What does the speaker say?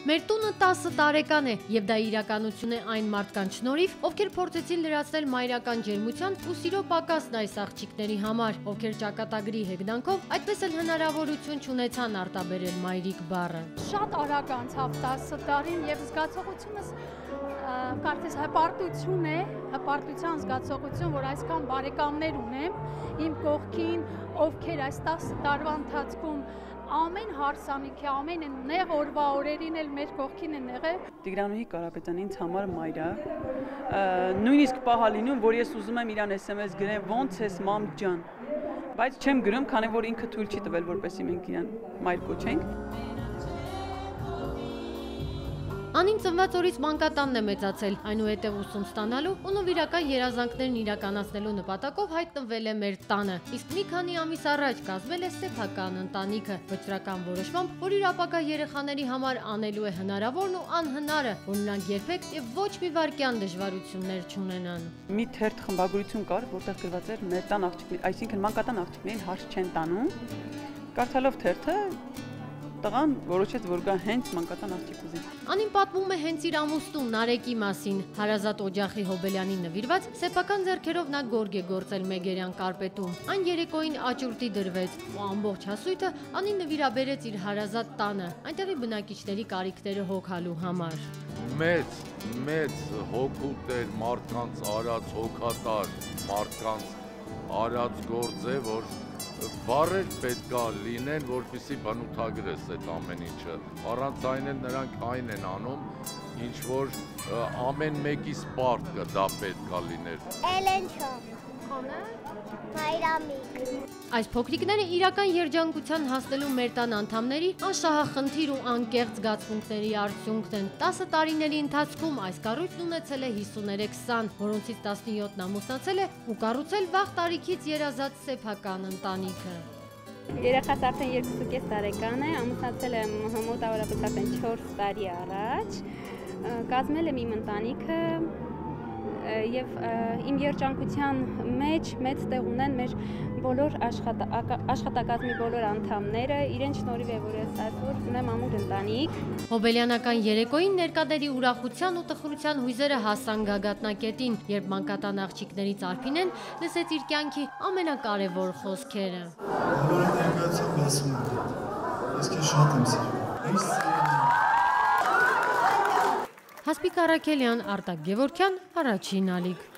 Մեր տունը 10 տարեկան է, եւ դա իրականություն է այն մարդկանց շնորհիվ, ովքեր փորձեցին լրացնել մայրական ջերմության ու սիրո պակասն այս աղջիկների համար, ովքեր ճակատագրի հեգնանքով այդպես էլ հնարավորություն չունեցան արտաբերել մայրիկ բառը։ Շատ արագ անցավ 10 տարին եւ զգացողությունս կարծես հպարտություն է, հպարտության զգացողություն, որ այսքան բարեկամներ ունեմ իմ կողքին, ովքեր այս 10 տարվա ընթացքում ամեն հարսանիքի, ամեն նեղ օրվա օրերին էլ մեր կողքին են եղել։ Տիգրանուհի Կարապետյանը ինձ համար մայր է, նույնիսկ պահա լինում, որ ես ուզում եմ իրան SMS գրեմ, ոնց ես մամ ջան, բայց չեմ գրում, քանի որ ինքը թույլ չի տվել, որպեսզի մենք իրան մայր կոչենք։ Անին ծնված օրից մանկատանն է մեծացել, այնուհետև ուսում ստանալու ու նվիրական երազանքներն իրականացնելու նպատակով հայտնվել է մեր տանը, իսկ մի քանի ամիս առաջ կազմել է սեփական ընտանիքը, վճռական որոշմամբ, որ իր ապագա երեխաների համար անելու է հնարավորն ու անհնարը, որ նրանք երբեք եւ ոչ մի վայրկյան դժվարություններ չունենան։ Մի թերթ խմբագրություն կար, որտեղ գրված էր մեր տան աղջիկներ, այսինքն մանկատան աղջիկներին հարց չեն տանում։ Կարդալով թերթը տղան որոշեց, որ գա հենց մանկատան աղջիկ ուզի։ Անին պատմում է հենց իր ամուսնու Նարեկի մասին, հարազատ Օջախի Հոբելյանին նվիրված սեփական ձեռքերով նա գորգ է գործել Մեգերյան կարպետում։ Այն երեկոյին աճուրդի դրվեց ու ամբողջ հասույթը Անին նվիրաբերեց իր հարազատ տանը, այնտեղի բնակիչների կարիքները հոգալու համար։ Մեծ հոգուտ էր մարդկանց արած հոգատար, մարդկանց արած գործ է, որ բառեր պետքա լինեն, որպեսզի բնութագրես այդ ամեն ինչը։ Առանց այն էլ նրանք այն են անում, ինչ որ ամեն մեկիս պարտքը դա պետքա լիներ։ Էլենչով։ Խոնը։ Մայրամիկ։ Այս փոքրիկները իրական երջանկության հասնելու մեր տան անդամների անշահախնդիր ու անկեղծ զգացմունքների արդյունքն են։ 10 տարիների ընթացքում այս կառույցն ունեցել է 53 սան, որոնցից 17-ն ամուսնացել է ու կառուցել վաղ տարիքից երազած սեփական ընտանիքը։ Երեխաս արդեն 2.5 տարեկան է, ամուսնացել եմ մոտավորապես արդեն 4 տարի առաջ, կազմել եմ իմ ընտանիքը եւ իմ երջանկության մեջ մեծ տեղ ունեն մեր բոլոր աշխատակազմի բոլոր անդամները, իրենց շնորհիվ է, որ ես այսօր ունեմ ամուր ընտանիք։ Հոբելյանական երեկոյին ներկաների ուրախության ու տխրության հույզերը հասան գագաթնակետին, երբ մանկատան աղջիկներից Արփինեն լսեց իր կյանքի ամենակարևոր խոսքերը։ Բոլորը ներկայացան ասում են, ես քեզ շատ եմ սիրում։ Հասպիկ Արաքելյան, Արտակ Գևորգյան, Առաջին ալիք։